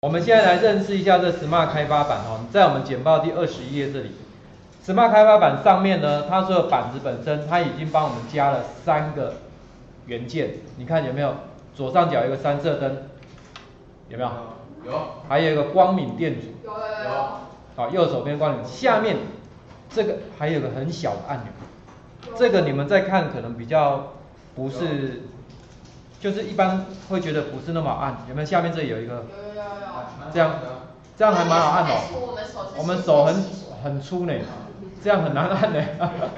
我们现在来认识一下这 Smart 开发板哦，在我们简报第21页这里 ，Smart 开发板上面呢，它所有板子本身它已经帮我们加了3个元件，你看有没有？左上角有一个3色灯，有没有？ 有。 还有一个光敏电阻。 有。 好，右手边光敏，下面这个还有个很小的按钮，这个你们在看可能比较不是。就是一般会觉得不是那么好按，有没有？下面这里有一个， 有， 这样还蛮好按的。我们手很粗呢，这样很难按呢。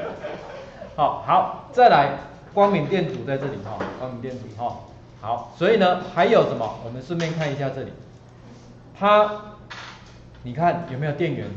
好，再来光敏电阻在这里哈，光敏电阻哈。好，所以呢还有什么？我们顺便看一下这里，你看有没有电源？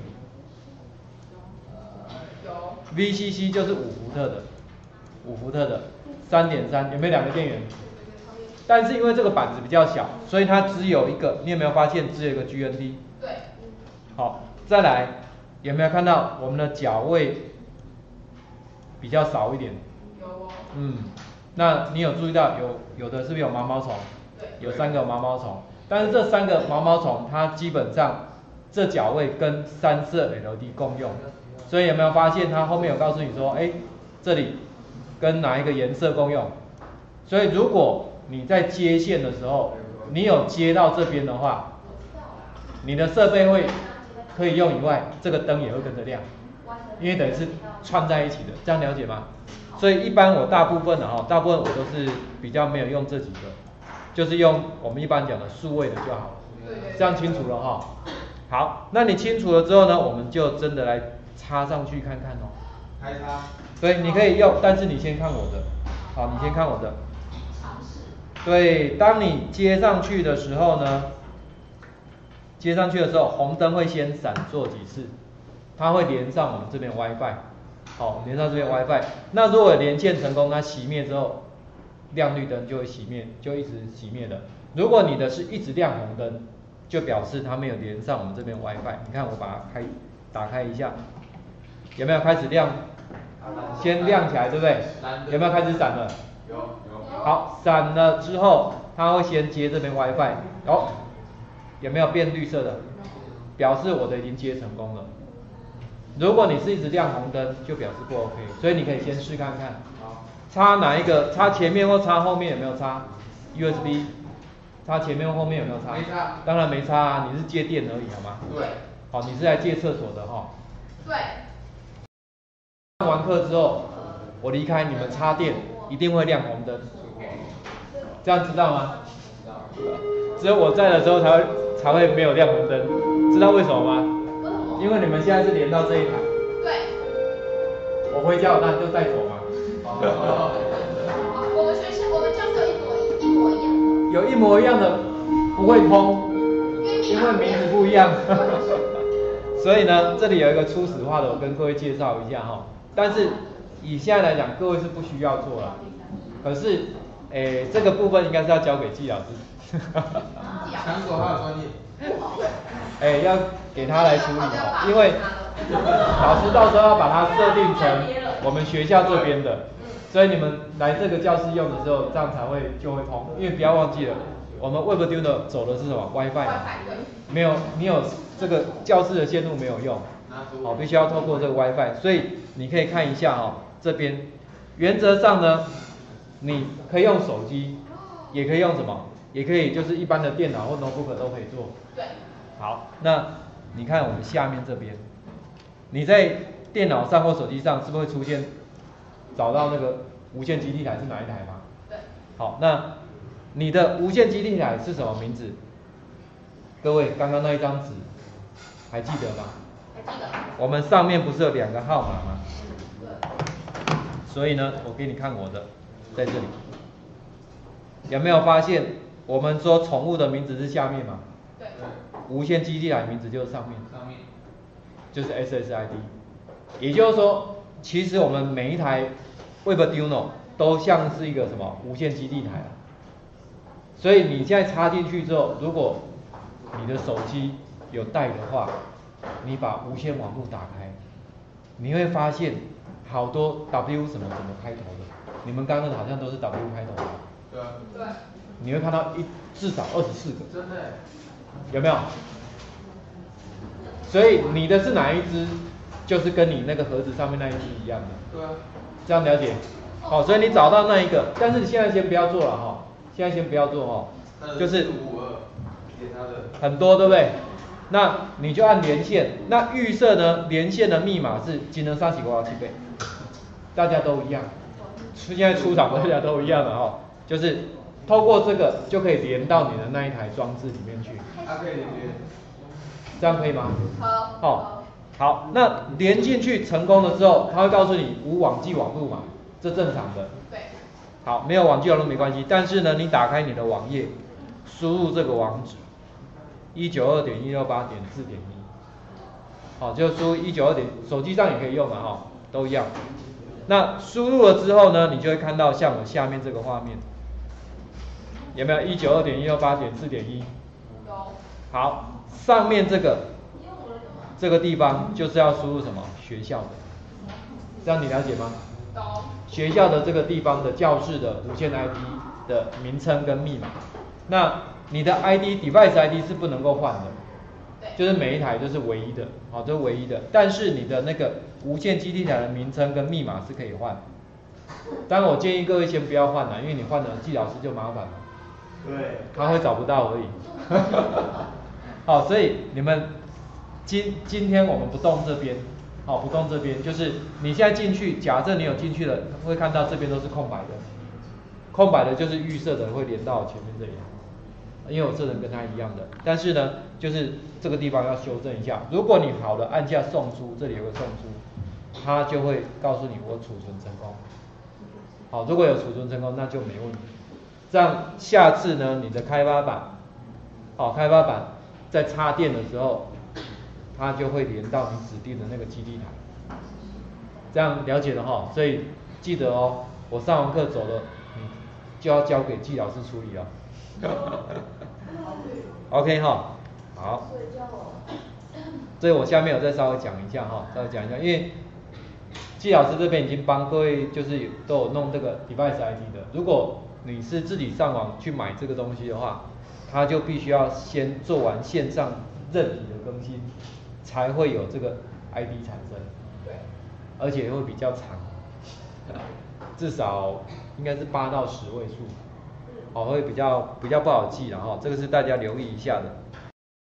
有。 VCC 就是5伏特的，5伏特的3.3，有没有2个电源？但是因为这个板子比较小，所以它只有一个。你有没有发现只有一个 GND？ 对。 好，再来，有没有看到我们的脚位比较少一点？ 有哦。 那你有注意到有的是不是有毛毛虫？ 对。 有3个毛毛虫，但是这3个毛毛虫它基本上这脚位跟3色 LED 共用，所以有没有发现它后面有告诉你说，这里跟哪一个颜色共用？所以如果你在接线的时候，你有接到这边的话，你的设备会可以用以外，这个灯也会跟着亮，因为等于是串在一起的，这样了解吗？所以一般我大部分我都是比较没有用这几个，就是用我们一般讲的数位的就好了，这样清楚了哈。好，那你清楚了之后呢，我们就真的来插上去看看哦。 开插。 对，你可以用，但是你先看我的，好，你先看我的。对，当你接上去的时候呢，红灯会先闪烁几次，它会连上我们这边 WiFi， 好，连上这边 WiFi。那如果连线成功，它熄灭之后，亮绿灯就会熄灭，就一直熄灭的。如果你的是一直亮红灯，就表示它没有连上我们这边 WiFi。你看我把它打开一下，有没有开始亮？先亮起来，对不对？有没有开始闪了？ 有。 好，闪了之后，它会先接这边 WiFi，有没有变绿色的？表示我的已经接成功了。如果你是一直亮红灯，就表示不 OK， 所以你可以先试看看。插哪一个？插前面或插后面？有没有插 USB？ 插前面或后面有没有插？ 没插。 当然没插啊，你是接电而已，好吗？ 对。 好，你是来借厕所的哈。 对。 上完课之后，我离开，你们插电一定会亮红灯，这样知道吗？只有我在的时候才会没有亮红灯，知道为什么吗？因为你们现在是连到这一台。 对。 我回家我当然就带走嘛。 我们教室有一模一样的。 有一模一样的不会通，因为名字不一样。所以呢，这里有一个初始化的，我跟各位介绍一下哈。但是以现在来讲，各位是不需要做了。可是，这个部分应该是要交给季老师。 强手他的专业。 要给他来处理因为老师到时候要把它设定成我们学校这边的，所以你们来这个教室用的时候，这样就会通。因为不要忘记了，我们 WebDuino 走的是什么 WiFi， 没有你有这个教室的线路没有用，必须要透过这个 WiFi， 所以你可以看一下这边原则上呢，你可以用手机，也可以用什么？也可以就是一般的电脑或 notebook 都可以做。 对。 好，那你看我们下面这边，你在电脑上或手机上是不是会出现找到那个无线基地台是哪一台吗？ 对。 好，那你的无线基地台是什么名字？各位，刚刚那一张纸还记得吗？ 还记得。 我们上面不是有2个号码吗？所以呢，我给你看我的，在这里。有没有发现我们说宠物的名字是下面嘛？ 对。 无线基地台名字就是上面，就是 SSID。也就是说，其实我们每一台 WebDuino 都像是一个什么无线基地台啊。所以你现在插进去之后，如果你的手机有带的话，你把无线网络打开，你会发现好多 W 什么开头的，你们刚刚好像都是 W 开头的。 对。 你会看到至少24个。 真的。 有没有？所以你的是哪一只，就是跟你那个盒子上面那一只一样的。 对啊。 这样了解？好，所以你找到那一个，但是你现在先不要做了哈，现在先不要做哈，就是很多对不对？那你就按连线，那预设呢，连线的密码是金能34567倍，大家都一样，现在出厂大家都一样的哈，就是透过这个就可以连到你的那一台装置里面去。 可以连。 这样可以吗？ 好。 好，那连进去成功了之后，它会告诉你无网际网路嘛，这正常的。 对。 好，没有网际网路没关系，但是呢，你打开你的网页，输入这个网址192.168.4.1，好，就输192点，手机上也可以用的哈，都一样。那输入了之后呢，你就会看到像我下面这个画面，有没有192.168.4.1？ 有。 好，上面这个地方就是要输入什么？学校的，这样你了解吗？ 懂。 学校的这个地方的教室的无线 ID 的名称跟密码，那你的 device ID 是不能够换的，就是每一台都是唯一的，好，这是唯一的。但是你的那个无线基地台的名称跟密码是可以换。当然我建议各位先不要换了，因为你换了季老师就麻烦了。 对。 他会找不到而已。好，所以你们今天我们不动这边，好，不动这边，就是你现在进去，假设你有进去了，会看到这边都是空白的，空白的就是预设的会连到前面这里，因为我设成跟它一样的，但是呢，就是这个地方要修正一下。如果你好了，按下送出，这里有个送出，它就会告诉你我储存成功。好，如果有储存成功，那就没问题。这样下次呢，你的开发板，好，开发板在插电的时候，它就会连到你指定的那个基地台。这样了解了哈，所以记得哦，我上完课走了，就要交给季老师处理了。OK 哈，好。所以我下面有再稍微讲一下哈，稍微讲一下，因为季老师这边已经帮各位就是都有弄这个 device ID 的，如果你是自己上网去买这个东西的话，他就必须要先做完线上韧体的更新，才会有这个 ID 产生。 对。 而且会比较长，至少应该是8到10位数，好，会比较不好记了哈，这个是大家留意一下的。